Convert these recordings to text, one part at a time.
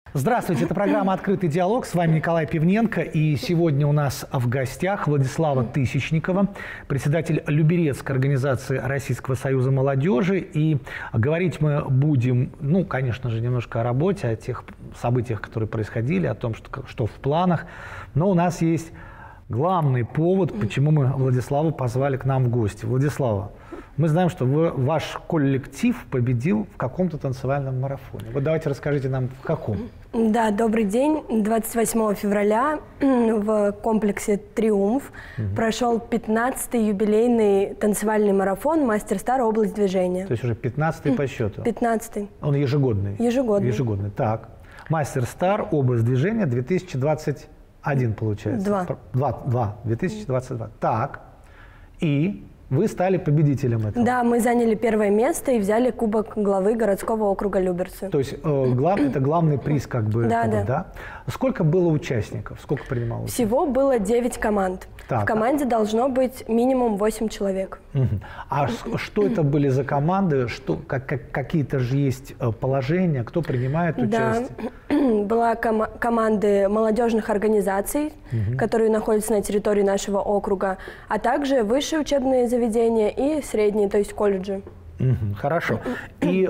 Здравствуйте, это программа «Открытый диалог». С вами Николай Пивненко. И сегодня у нас в гостях Владислава Тысячникова, председатель Люберецкой организации Российского союза молодежи. И говорить мы будем, конечно же, немножко о работе, о тех событиях, которые происходили, о том, что в планах. Но у нас есть главный повод, почему мы Владиславу позвали к нам в гости. Владислава, мы знаем, что ваш коллектив победил в каком-то танцевальном марафоне. Вот давайте расскажите нам, в каком. Да, добрый день. 28 февраля в комплексе «Триумф» прошел 15-й юбилейный танцевальный марафон «Мастер Стар. Область движения». То есть уже 15-й по счету? 15-й. Он ежегодный? Ежегодный. Ежегодный. Так. «Мастер Стар. Область движения» 2021, получается? Два. 2022. Так. И вы стали победителем этого? Да, мы заняли первое место и взяли кубок главы городского округа Люберцы. То есть это главный приз как бы? Да. Сколько было участников? Сколько принимало? Всего было 9 команд. Так. В команде должно быть минимум 8 человек. А что это были за команды? Какие-то же есть положения? Кто принимает участие? Была команды молодежных организаций, которые находятся на территории нашего округа, а также высшие учебные заведения и средние, то есть колледжи. Хорошо. И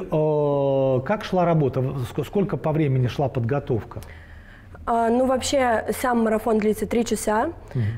как шла работа? Сколько по времени шла подготовка? Вообще, сам марафон длится 3 часа,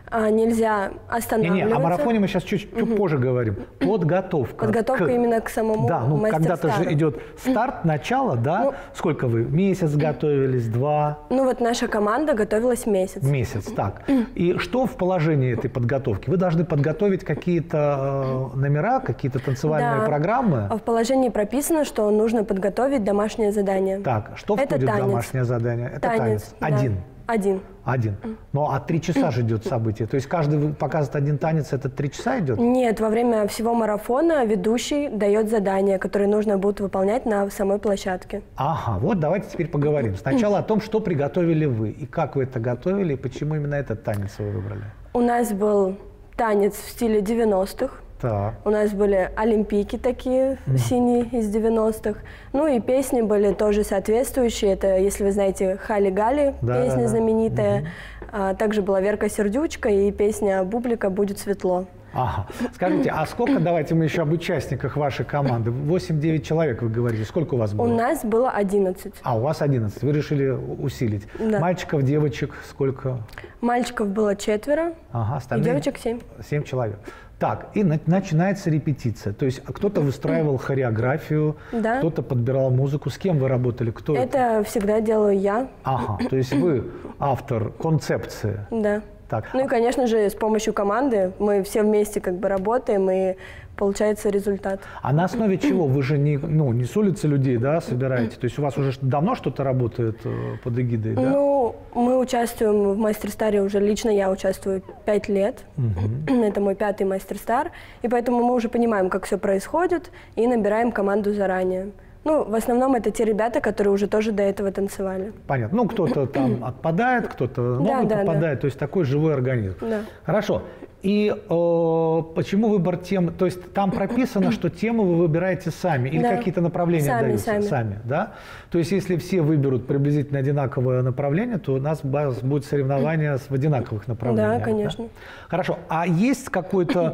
нельзя останавливаться. О марафоне мы сейчас чуть позже говорим. Подготовка. Подготовка именно к самому когда-то же идет старт, начало, да? Сколько вы? Месяц готовились, 2? Наша команда готовилась месяц. Месяц, так. И что в положении этой подготовки? Вы должны подготовить какие-то номера, какие-то танцевальные программы? В положении прописано, что нужно подготовить домашнее задание. Так, что входит в домашнее задание? Это танец. Один. Ну, а 3 часа же идет событие. То есть каждый показывает один танец, это 3 часа идет? Нет, во время всего марафона ведущий дает задания, которые нужно будет выполнять на самой площадке. Ага, вот давайте теперь поговорим. Сначала о том, что приготовили вы, и как вы это готовили, и почему именно этот танец вы выбрали. У нас был танец в стиле 90-х. Так. У нас были олимпийки такие, синие из 90-х. И песни были тоже соответствующие. Это, если вы знаете, «Хали-гали», песня знаменитая. Также была Верка Сердючка и песня Бублика «Будет светло». Ага. Скажите, а сколько, давайте мы еще об участниках вашей команды. 8-9 человек, вы говорите. Сколько у вас было? У нас было 11. У вас 11. Вы решили усилить. Да. Мальчиков, девочек сколько? Мальчиков было 4, и девочек 7. 7 человек. Так, и начинается репетиция. То есть кто-то выстраивал хореографию, кто-то подбирал музыку. С кем вы работали? Это всегда делаю я. Ага, то есть вы автор концепции. Да. Так. И, конечно же, с помощью команды мы все вместе работаем, и получается результат. А на основе чего? Вы же не с улицы людей, собираете? То есть у вас уже давно что-то работает под эгидой, да? Мы участвуем в «Мастер Старе» уже, лично я участвую 5 лет. Это мой 5-й «Мастер Стар». И поэтому мы уже понимаем, как все происходит, и набираем команду заранее. В основном это те ребята, которые уже тоже до этого танцевали. Понятно. Кто-то там отпадает, кто-то новый попадает. То есть такой живой организм. Да. Хорошо. И почему выбор тем? То есть там прописано, что темы вы выбираете сами или какие-то направления даются? Сами. Да? То есть если все выберут приблизительно одинаковое направление, то у нас будет соревнование в одинаковых направлениях. Да, конечно. Да? Хорошо. А есть какое-то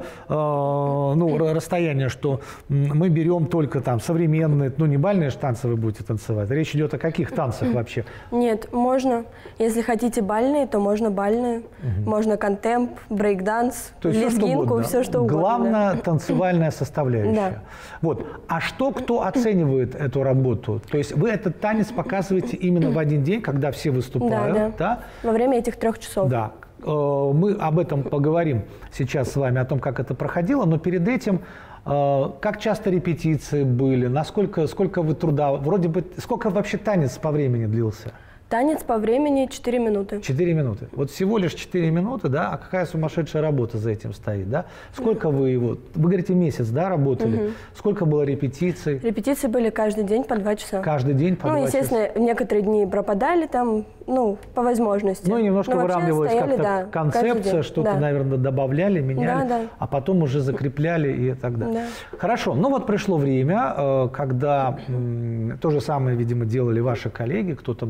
расстояние, что мы берем только там современные, не бальные танцы вы будете танцевать? Речь идет о каких танцах вообще? Нет, можно. Если хотите бальные, то можно бальные. Можно контемп, брейк-данс. То есть лезгинку, все что угодно. Главное, танцевальная составляющая. Да. Вот. А кто оценивает эту работу? То есть вы этот танец показываете именно в один день, когда все выступают? Да. Во время этих 3 часов. Да. Мы об этом поговорим сейчас с вами, о том, как это проходило, но перед этим, как часто репетиции были, сколько вы труда, сколько вообще танец по времени длился? Танец по времени 4 минуты. 4 минуты. Вот всего лишь 4 минуты, да? А какая сумасшедшая работа за этим стоит, да? Сколько вы его... Вы говорите, месяц, да, работали? Сколько было репетиций? Репетиции были каждый день по 2 часа. Каждый день по 2 часа? Естественно, некоторые дни пропадали там, по возможности. И немножко выравнивалась как-то концепция, что-то, наверное, добавляли, меняли, а потом уже закрепляли и так далее. Да. Хорошо. Пришло время, когда то же самое, видимо, делали ваши коллеги, кто-то, может быть, более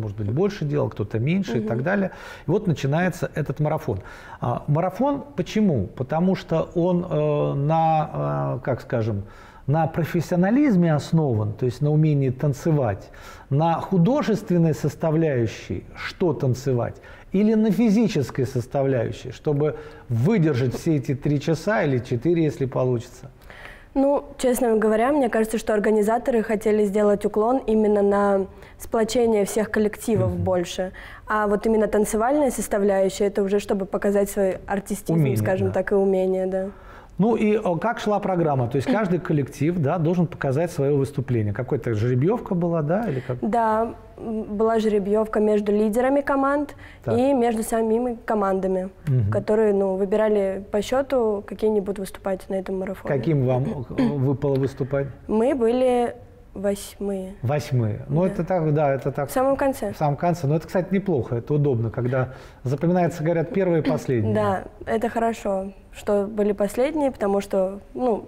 больше делал, кто-то меньше и так далее. И вот начинается этот марафон. Марафон почему? Потому что он как скажем, на профессионализме основан, то есть на умении танцевать, на художественной составляющей, что танцевать, или на физической составляющей, чтобы выдержать все эти 3 часа или 4, если получится? Ну, честно говоря, мне кажется, что организаторы хотели сделать уклон именно на сплочение всех коллективов больше. А вот именно танцевальная составляющая, это уже чтобы показать свой артистизм, умение, скажем так, и умение, да. Ну и как шла программа? То есть каждый коллектив, да, должен показать свое выступление. Какая-то жеребьевка была, да? Или как? Да, была жеребьевка между лидерами команд и между самими командами, которые выбирали по счету, какие они будут выступать на этом марафоне. Каким вам выпало выступать? Мы были 8-е. 8-е. Ну, да. Это так, да, это так. В самом конце. В самом конце. Но это, кстати, неплохо, это удобно, когда запоминается, говорят, первые и последние. Да, это хорошо, что были последние, потому что,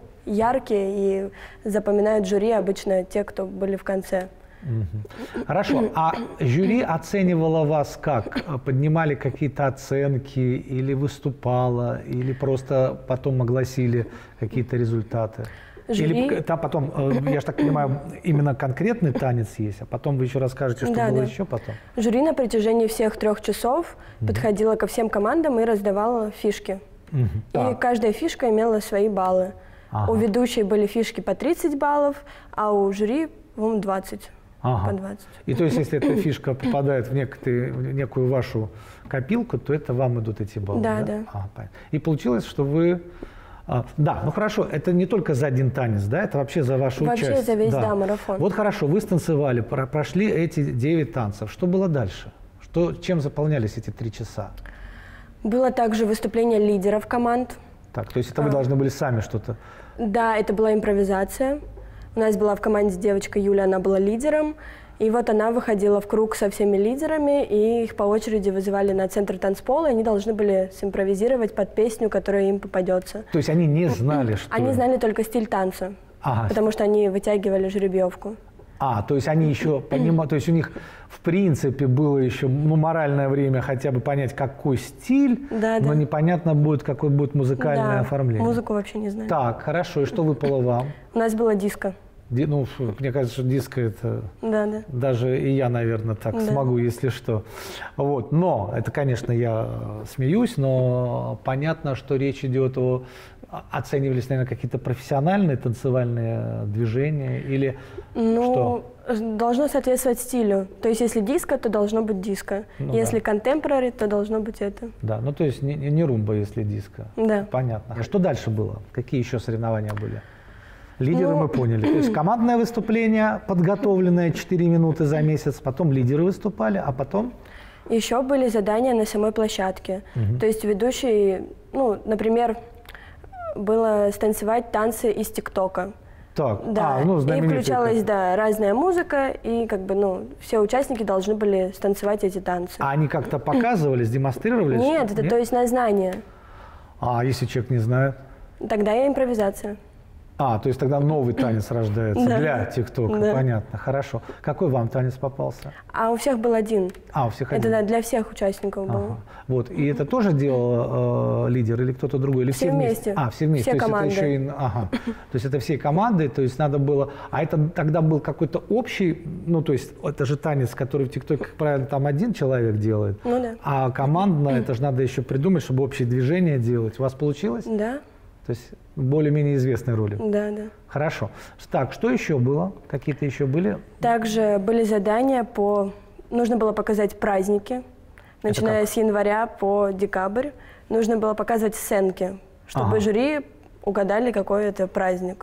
яркие и запоминают жюри обычно те, кто были в конце. Хорошо. А жюри оценивало вас как? Поднимали какие-то оценки или выступало, или просто потом огласили какие-то результаты? Жюри... Или там потом, я же так понимаю, именно конкретный танец есть, а потом вы еще расскажете, что было еще потом? Жюри на протяжении всех 3 часов подходило ко всем командам и раздавало фишки. И каждая фишка имела свои баллы. У ведущей были фишки по 30 баллов, а у жюри, по-моему, 20. По 20. И то есть, если эта фишка попадает в некую вашу копилку, то это вам идут эти баллы? Да, да. И получилось, что вы... Да, ну хорошо, это не только за один танец, да, это вообще за вашу участие. Вообще за весь, марафон. Вот хорошо, вы станцевали, прошли эти 9 танцев. Что было дальше? Чем заполнялись эти 3 часа? Было также выступление лидеров команд. Так, то есть это вы должны были сами что-то... Да, это была импровизация. У нас была в команде девочка Юля, она была лидером. И вот она выходила в круг со всеми лидерами, и их по очереди вызывали на центр танцпола, и они должны были симпровизировать под песню, которая им попадется. То есть они не знали, что... Они знали только стиль танца, потому что они вытягивали жеребьевку. То есть они еще понимают, то есть у них в принципе было еще моральное время хотя бы понять, какой стиль, но непонятно будет, какое будет музыкальное оформление. Музыку вообще не знали. Так, хорошо, и что выпало вам? У нас было диско. Ну, мне кажется, что диско это... Да. Даже и я, наверное, так смогу, если что. Вот. Но, это, конечно, я смеюсь, но понятно, что речь идет о... Оценивались, наверное, какие-то профессиональные танцевальные движения или что? Должно соответствовать стилю. То есть, если диско, то должно быть диско. Если контемпорари, то должно быть это. Да, ну то есть не румба, если диско. Да. Понятно. А что дальше было? Какие еще соревнования были? Лидеры мы поняли. То есть командное выступление, подготовленное 4 минуты за месяц, потом лидеры выступали, а потом? Еще были задания на самой площадке. То есть ведущий, например, было станцевать танцы из ТикТока. Так, да. И включалась, разная музыка, и все участники должны были станцевать эти танцы. А они как-то показывались, демонстрировались? Нет, это то есть на знание. А если человек не знает? Тогда и импровизация. То есть тогда новый танец рождается для ТикТока, понятно, хорошо. Какой вам танец попался? У всех был один. У всех один? Это для всех участников было. Вот, и это тоже делал лидер или кто-то другой? Или все вместе? Все вместе. Все то команды. Есть это еще то есть это всей команды, то есть надо было... А это тогда был какой-то общий, то есть это же танец, который в ТикТоке, как правило, там один человек делает. А командно, это же надо еще придумать, чтобы общие движения делать. У вас получилось? Да. То есть более-менее известный ролик? Да. Хорошо. Так, что еще было? Какие-то еще были? Также были задания Нужно было показать праздники, начиная с января по декабрь. Нужно было показывать сценки, чтобы жюри угадали, какой это праздник.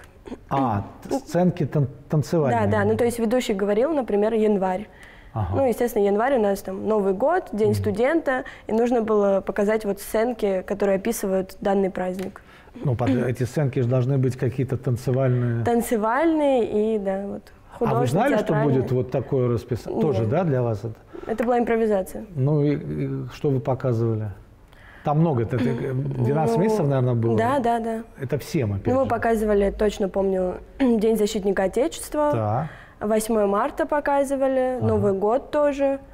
Сценки танцевальные? Да. То есть ведущий говорил, например, январь. Естественно, январь у нас там Новый год, День студента, и нужно было показать сценки, которые описывают данный праздник. Эти сценки же должны быть какие-то танцевальные. Танцевальные и, художественные, А вы знали, что будет такое расписание? Тоже, для вас это? Это была импровизация. И что вы показывали? Там много, это 12 месяцев, наверное, было? Да. Это всем, опять же. Мы показывали, точно помню, День защитника Отечества, 8 марта показывали, Новый год тоже,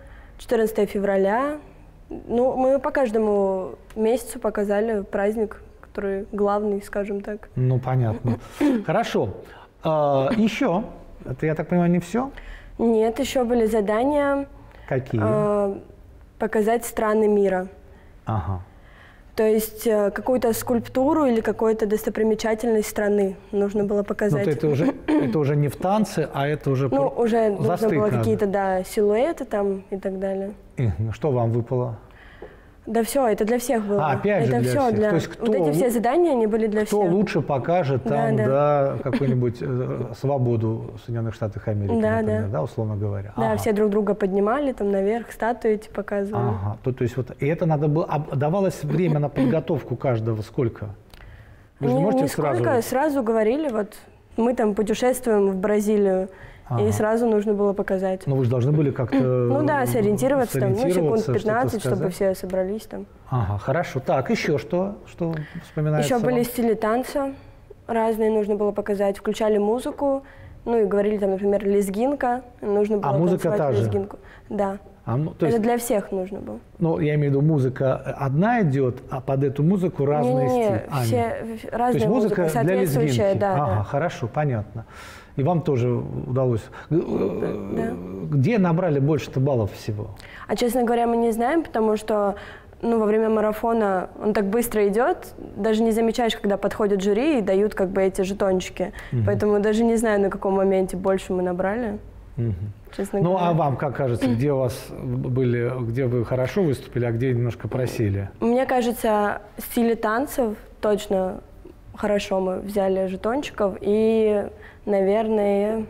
14 февраля. Ну, мы по каждому месяцу показали праздник, который главный, скажем так. Ну, понятно. Хорошо. Еще? Это, я так понимаю, не все? Нет, еще были задания. Какие? Показать страны мира. Ага. То есть какую-то скульптуру или какую-то достопримечательность страны нужно было показать. Ну, это уже не в танце, а это уже ну, уже нужно было надо. Какие-то, да, силуэты там и так далее. И что вам выпало? Да все, это для всех было. Опять же это для все всех. Для... То есть кто, вот эти все задания, они были для кто всех. Кто лучше покажет там, да, какую-нибудь свободу Соединенных Штатов Америки, например, да, условно говоря. Да, все друг друга поднимали там наверх, статуи эти показывали. Ага. То есть вот и это надо было. А давалось время на подготовку каждого сколько? Вы же не можете сразу говорили, вот мы там путешествуем в Бразилию. И сразу нужно было показать. Но вы же должны были как-то ну да, сориентироваться там, ну, секунд 15, чтобы все собрались там. Ага, хорошо. Так, еще что вспоминается? Еще были стили танца разные, нужно было показать. Включали музыку, ну и говорили там, например, лезгинка. Нужно было музыка та же? Лезгинку. Да. То есть, это для всех нужно было. Ну, я имею в виду, музыка одна идет, а под эту музыку разные стили. Все разные. То есть музыка для лезгинки. Да, ага, да. Хорошо, понятно. И вам тоже удалось. Да. Где набрали больше-то баллов всего? А, честно говоря, мы не знаем, потому что во время марафона он так быстро идет, даже не замечаешь, когда подходят жюри и дают как бы эти жетончики. Поэтому даже не знаю, на каком моменте больше мы набрали. Честно говоря. А вам, как кажется, где у вас были, где вы хорошо выступили, а где немножко просели? Мне кажется, в стиле танцев точно хорошо мы взяли жетончиков. И, наверное,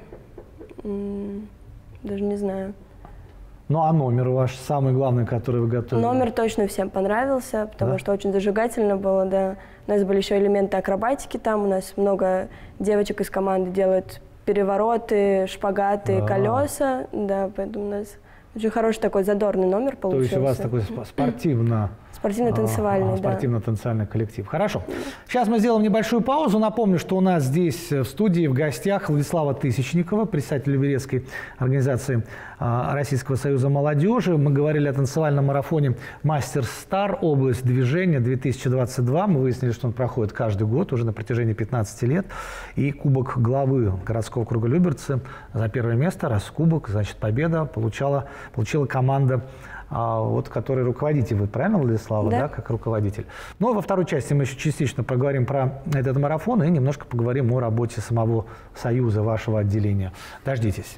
даже не знаю. Ну, а номер ваш, самый главный, который вы готовили? Номер точно всем понравился, потому что очень зажигательно было, да. У нас были еще элементы акробатики там, у нас много девочек из команды делают перевороты, шпагаты, колеса, да, поэтому у нас очень хороший такой задорный номер получился. То есть у вас такой спортивно-танцевальный, спортивно-танцевальный коллектив. Хорошо. Сейчас мы сделаем небольшую паузу. Напомню, что у нас здесь в студии в гостях Владислава Тысячникова, председатель Люберецкой организации Российского союза молодежи. Мы говорили о танцевальном марафоне «Мастер Стар. Область движения 2022». Мы выяснили, что он проходит каждый год уже на протяжении 15 лет. И кубок главы городского округа Люберцы за первое место, раз кубок, значит, победа получила команда, которой руководите вы, правильно, Владислава, да, как руководитель? Ну, во второй части мы еще частично поговорим про этот марафон и немножко поговорим о работе самого Союза, вашего отделения. Дождитесь.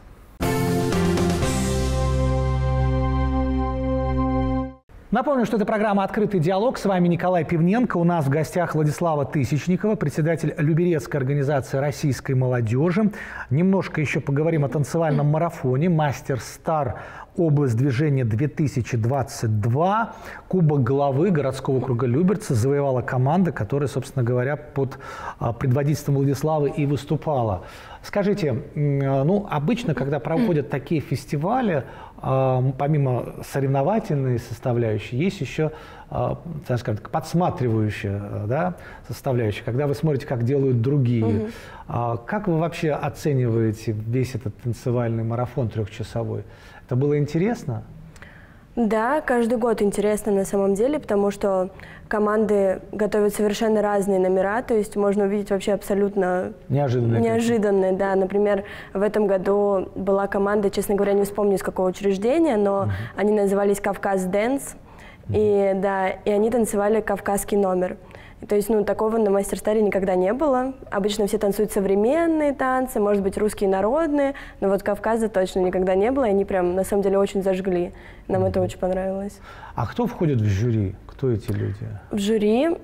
Напомню, что это программа «Открытый диалог». С вами Николай Пивненко. У нас в гостях Владислава Тысячникова, председатель Люберецкой организации российской молодежи. Немножко еще поговорим о танцевальном марафоне «Мастер Стар. Область движения 2022». Кубок главы городского округа Люберцы завоевала команда, которая, собственно говоря, под предводительством Владиславы и выступала. Скажите, обычно, когда проводят такие фестивали, помимо соревновательной составляющей, есть еще, скажем так, подсматривающая, составляющая, когда вы смотрите, как делают другие. Как вы вообще оцениваете весь этот танцевальный марафон трехчасовой? Это было интересно? Да, каждый год интересно на самом деле, потому что команды готовят совершенно разные номера, то есть можно увидеть вообще абсолютно неожиданные. Да. Например, в этом году была команда, честно говоря, не вспомню, из какого учреждения, но они назывались «Кавказ Дэнс», и они танцевали кавказский номер. То есть, такого на Мастер Старе никогда не было. Обычно все танцуют современные танцы, может быть, русские народные, но вот Кавказа точно никогда не было, и они прям, на самом деле, очень зажгли. Нам это очень понравилось. А кто входит в жюри? Кто эти люди? В жюри,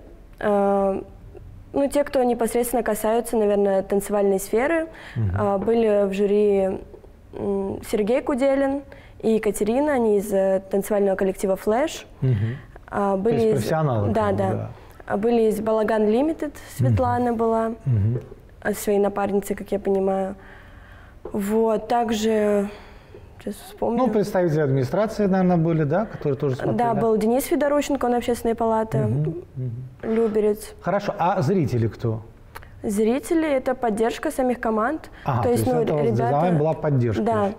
те, кто непосредственно касаются, наверное, танцевальной сферы. Были в жюри Сергей Куделин и Екатерина, они из танцевального коллектива «Флэш». То есть профессионалы? Да. Были из «Балаган Лимитед», Светлана была, своей напарницей, как я понимаю. Вот, также, сейчас вспомню. Представители администрации, наверное, были, да, которые тоже смотрели? Да, был Денис Федорущенко, он общественной палаты, Люберец. Хорошо, а зрители кто? Зрители – это поддержка самих команд. То есть за вами была поддержка? Да.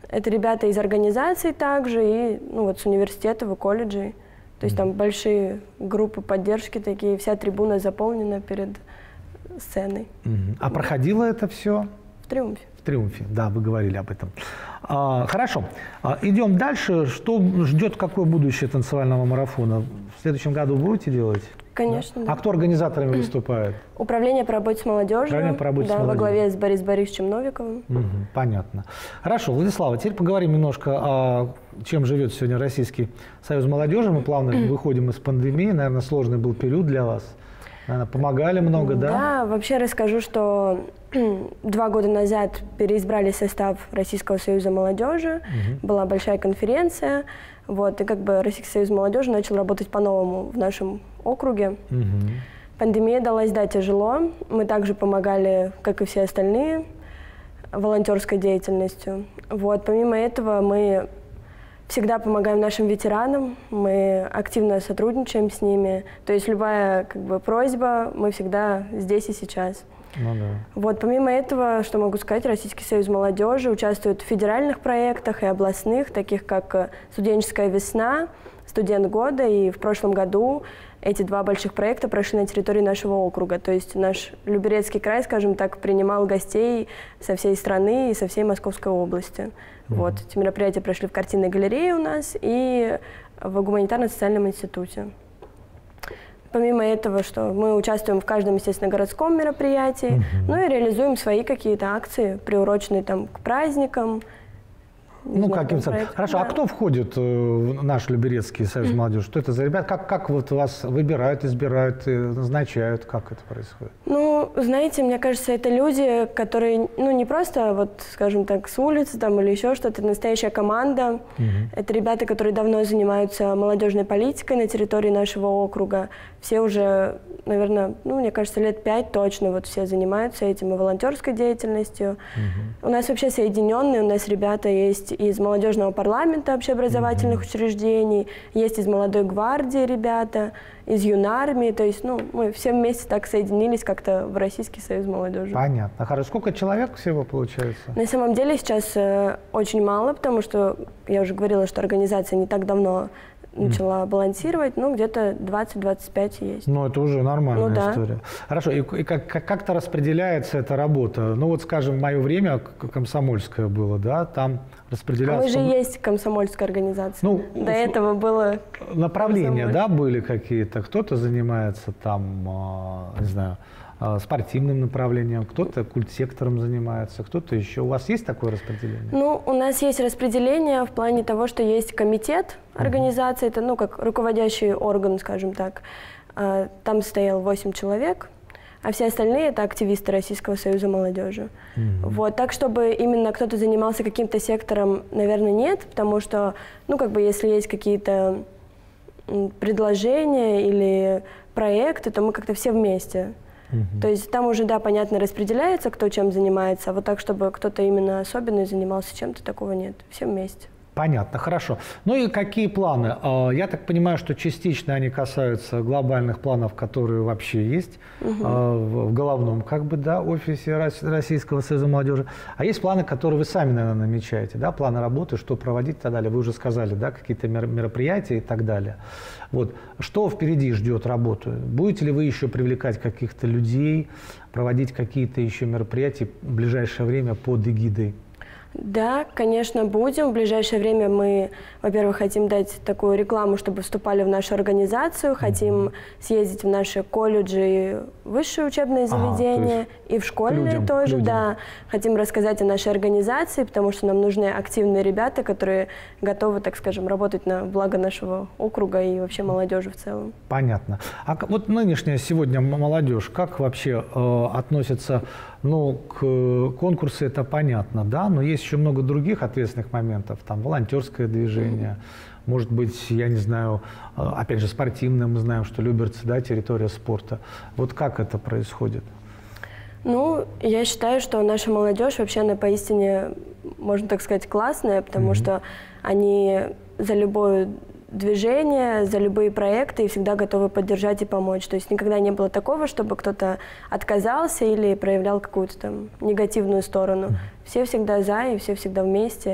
Это ребята из организаций также и ну, вот с университетов и колледжей. То есть там большие группы поддержки такие, вся трибуна заполнена перед сценой. А проходило это все? В «Триумфе». В «Триумфе», да, вы говорили об этом. Хорошо, идем дальше. Что ждет, какое будущее танцевального марафона? В следующем году будете делать? Конечно, да. А кто организаторами выступает? Управление по работе с молодежью. Управление по работе с молодежью. Во главе с Борисом Борисовичем Новиковым. Понятно. Хорошо, Владислава, теперь поговорим немножко о чем живет сегодня Российский союз молодежи. Мы плавно выходим из пандемии. Наверное, сложный был период для вас. Наверное, помогали много, да? Да, вообще расскажу, что 2 года назад переизбрали состав Российского союза молодежи. Была большая конференция. Вот, и как бы Российский союз молодежи начал работать по-новому в нашем округе. Пандемия далась, да, тяжело. Мы также помогали, как и все остальные, волонтерской деятельностью. Вот, помимо этого мы всегда помогаем нашим ветеранам, мы активно сотрудничаем с ними. То есть любая как бы просьба, мы всегда здесь и сейчас. Ну, да. Вот, помимо этого, что могу сказать, Российский союз молодежи участвует в федеральных проектах и областных, таких как «Студенческая весна», «Студент года», и в прошлом году эти 2 больших проекта прошли на территории нашего округа. То есть наш Люберецкий край, скажем так, принимал гостей со всей страны и со всей Московской области. Вот, эти мероприятия прошли в картинной галерее у нас и в гуманитарно-социальном институте. Помимо этого, что мы участвуем в каждом, естественно, городском мероприятии, ну и реализуем свои какие-то акции, приуроченные там к праздникам. Ну, каким-то. Хорошо, да. А кто входит в наш Люберецкий союз молодежи? Что это за ребята? Как вот вас выбирают, избирают, назначают? Как это происходит? Ну, знаете, мне кажется, это люди, которые, ну, не просто, вот, скажем так, с улицы там или еще что-то, это настоящая команда. Это ребята, которые давно занимаются молодежной политикой на территории нашего округа. Все уже, наверное, ну, мне кажется, лет 5 точно вот все занимаются этим и волонтерской деятельностью. У нас вообще соединенные, у нас ребята есть из молодежного парламента общеобразовательных учреждений, есть из молодой гвардии ребята, из юнармии, то есть, ну, мы все вместе так соединились как-то в Российский союз молодежи. Понятно. Хорошо. Сколько человек всего получается? На самом деле сейчас очень мало, потому что я уже говорила, что организация не так давно начала балансировать, ну, где-то 20-25 есть. Ну, это уже нормальная да. история. Хорошо, и как-то распределяется эта работа? Ну, вот, скажем, в мое время комсомольское было, да, там распределялось... Мы же есть комсомольская организация. Ну, до этого было... Направления, да, были какие-то? Кто-то занимается там, не знаю, спортивным направлением, кто-то культсектором занимается, кто-то еще. У вас есть такое распределение? Ну, у нас есть распределение в плане того, что есть комитет организации, это, ну, как руководящий орган, скажем так. Там стоял 8 человек, а все остальные – это активисты Российского союза молодежи. Вот, так, чтобы именно кто-то занимался каким-то сектором, наверное, нет, потому что, ну, как бы, если есть какие-то предложения или проекты, то мы как-то все вместе. То есть там уже, да, понятно, распределяется, кто чем занимается, а вот так, чтобы кто-то именно особенный занимался чем-то, такого нет. Все вместе. Понятно, хорошо. Ну и какие планы? Я так понимаю, что частично они касаются глобальных планов, которые вообще есть в головном, как бы, да, офисе Российского союза молодежи. А есть планы, которые вы сами, наверное, намечаете, да, планы работы, что проводить и так далее. Вы уже сказали, да, какие-то мероприятия и так далее. Вот. Что впереди ждет работу? Будете ли вы еще привлекать каких-то людей, проводить какие-то еще мероприятия в ближайшее время под эгидой? Да, конечно, будем. В ближайшее время мы, во-первых, хотим дать такую рекламу, чтобы вступали в нашу организацию, хотим съездить в наши колледжи и высшие учебные заведения, и в школьные тоже, да. Хотим рассказать о нашей организации, потому что нам нужны активные ребята, которые готовы, так скажем, работать на благо нашего округа и вообще молодежи в целом. Понятно. А вот нынешняя сегодня молодежь, как вообще относится, ну, к конкурсу, это понятно, да, но есть еще много других ответственных моментов, там, волонтерское движение, может быть, я не знаю, опять же, спортивное, мы знаем, что Люберцы, да, территория спорта. Вот как это происходит? Ну, я считаю, что наша молодежь вообще, она поистине, можно так сказать, классная, потому что они за любое движение, за любые проекты и всегда готовы поддержать и помочь. То есть никогда не было такого, чтобы кто-то отказался или проявлял какую-то там негативную сторону. Все всегда за и все всегда вместе.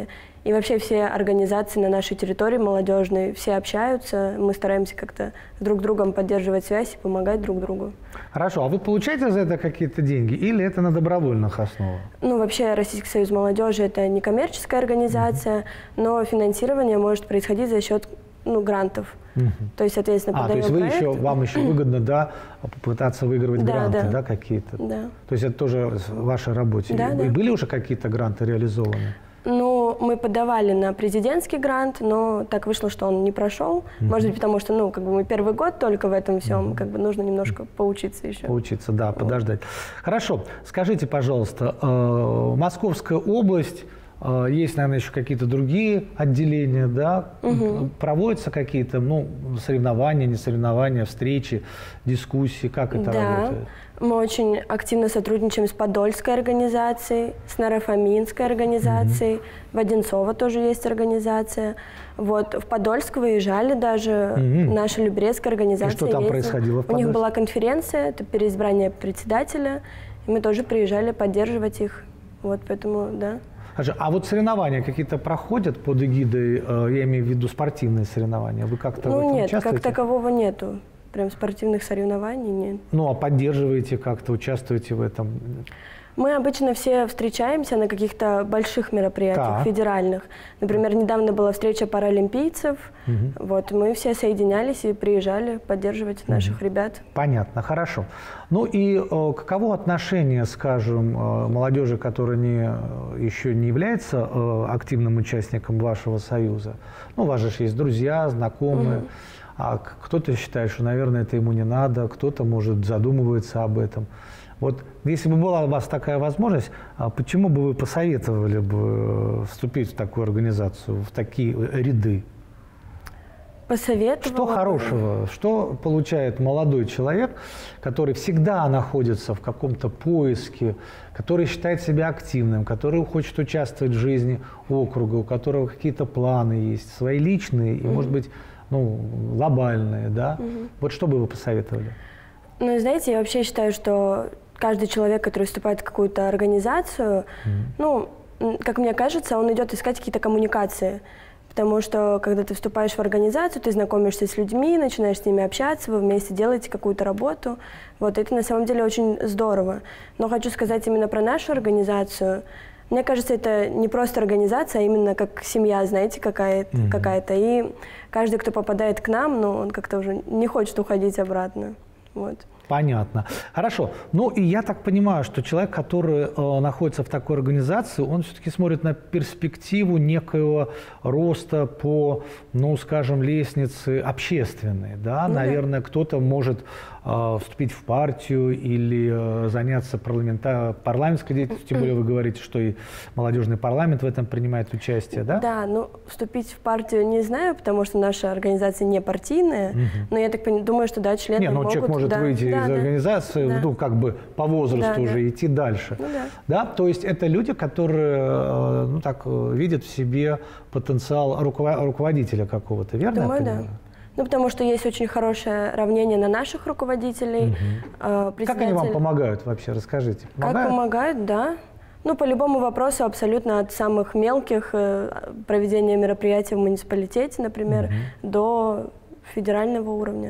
И вообще все организации на нашей территории молодежной, все общаются, мы стараемся как-то друг с другом поддерживать связь и помогать друг другу. Хорошо, а вы получаете за это какие-то деньги или это на добровольных основах? Ну, вообще Российский союз молодежи – это не коммерческая организация, но финансирование может происходить за счет грантов. То есть, соответственно, то есть вам еще выгодно, да, попытаться выигрывать гранты, да, какие-то? Да. То есть это тоже в вашей работе? Да, И были уже какие-то гранты реализованы? Ну, мы подавали на президентский грант, но так вышло, что он не прошел. Может быть, потому что, мы первый год только в этом всем, нужно немножко поучиться еще. Поучиться, да, подождать. Хорошо. Скажите, пожалуйста, Московская область, есть, наверное, еще какие-то другие отделения, да? Проводятся какие-то, соревнования, не соревнования, встречи, дискуссии, как это работает? Мы очень активно сотрудничаем с Подольской организацией, с Нарафаминской организацией, в Одинцово тоже есть организация. Вот, в Подольск выезжали даже, наша Люберецкая организация. И что там происходило в Подольске? У них была конференция, это переизбрание председателя, и мы тоже приезжали поддерживать их. Вот, поэтому, да. А вот соревнования какие-то проходят под эгидой, я имею в виду спортивные соревнования? Вы как-то в этом нет, участвуете? как такового нету. Прям спортивных соревнований нет. А поддерживаете как-то, участвуете в этом? Мы обычно все встречаемся на каких-то больших мероприятиях, федеральных. Например, недавно была встреча паралимпийцев. Вот, мы все соединялись и приезжали поддерживать наших ребят. Понятно, хорошо. И каково отношение, скажем, молодежи, которая еще не является активным участником вашего союза? У вас же есть друзья, знакомые. А кто-то считает, что, наверное, это ему не надо, кто-то, может, задумывается об этом. Вот если бы была у вас такая возможность, почему бы вы посоветовали бы вступить в такую организацию, в такие ряды? Посоветовала. Что хорошего, что получает молодой человек, который всегда находится в каком-то поиске, который считает себя активным, который хочет участвовать в жизни округа, у которого какие-то планы есть, свои личные и, может быть, глобальные, да? Вот что бы вы посоветовали? Знаете, я вообще считаю, что каждый человек, который вступает в какую-то организацию, как мне кажется, он идет искать какие-то коммуникации. Потому что, когда ты вступаешь в организацию, ты знакомишься с людьми, начинаешь с ними общаться, вы вместе делаете какую-то работу. Вот это на самом деле очень здорово. Но хочу сказать именно про нашу организацию. Мне кажется, это не просто организация, а именно как семья, знаете, какая-то. И каждый, кто попадает к нам, он как-то уже не хочет уходить обратно. Вот. Понятно. Хорошо. И я так понимаю, что человек, который находится в такой организации, он все-таки смотрит на перспективу некоего роста по, скажем, лестнице общественной. Да? Наверное, кто-то может вступить в партию или заняться парламентской деятельностью, тем более вы говорите, что и молодежный парламент в этом принимает участие, да? Да, вступить в партию не знаю, потому что наша организация не партийная, но я так думаю, что да, члены могут... человек может выйти из организации, как бы по возрасту уже идти дальше. Да? То есть это люди, которые видят в себе потенциал руководителя какого-то, верно? Думаю, да. Потому что есть очень хорошее равнение на наших руководителей. Как они вам помогают вообще? Расскажите. Как помогают, да. По любому вопросу абсолютно от самых мелких проведения мероприятий в муниципалитете, например, до федерального уровня.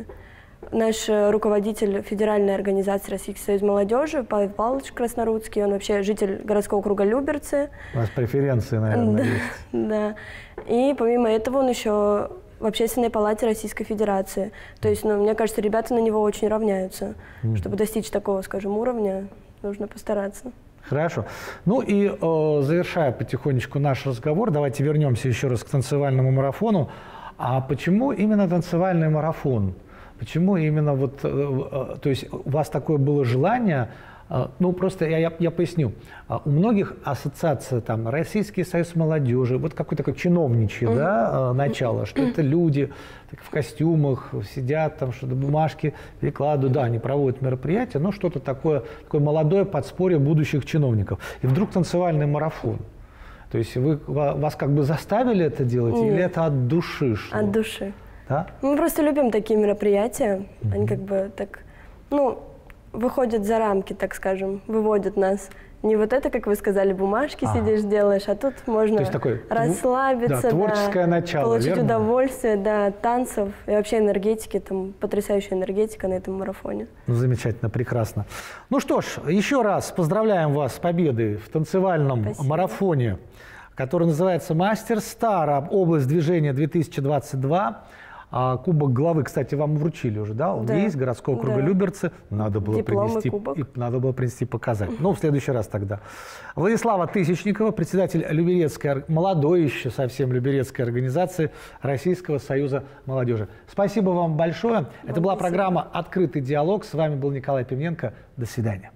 Наш руководитель федеральной организации Российский союз молодежи Павел Павлович Краснорудский, он вообще житель городского округа Люберцы. У вас преференции, наверное, есть. Да. И помимо этого он еще в Общественной палате Российской Федерации. То есть, мне кажется, ребята на него очень равняются. Чтобы достичь такого, скажем, уровня, нужно постараться. Хорошо. И завершая потихонечку наш разговор, давайте вернемся еще раз к танцевальному марафону. А почему именно танцевальный марафон? Почему именно то есть у вас такое было желание? Просто я поясню. У многих ассоциация, Российский союз молодежи, вот какое-то такое чиновничье, начало, что это люди в костюмах сидят, что-то бумажки перекладывают, да, они проводят мероприятия, но что-то такое молодое подспорье будущих чиновников. И вдруг танцевальный марафон. То есть вас как бы заставили это делать, или это от души шло? От души. Да? Мы просто любим такие мероприятия, они как бы так, выходят за рамки, так скажем, выводят нас Не вот это, как вы сказали, бумажки сидишь, делаешь, а тут можно расслабиться, да, творческое начало, получить верно? удовольствие, да, танцев и вообще энергетики, там потрясающая энергетика на этом марафоне. Ну, замечательно, прекрасно. Ну что ж, еще раз поздравляем вас с победой в танцевальном марафоне, который называется «Мастер Стар. Область движения 2022». Кубок главы, кстати, вам вручили уже, да? Он есть, городского округа Люберцы. Надо было принести, показать. Ну, в следующий раз тогда. Владислава Тысячникова, председатель Люберецкой, молодой еще совсем Люберецкой организации Российского союза молодежи. Спасибо вам большое. Это была программа «Открытый диалог». С вами был Николай Пивненко. До свидания.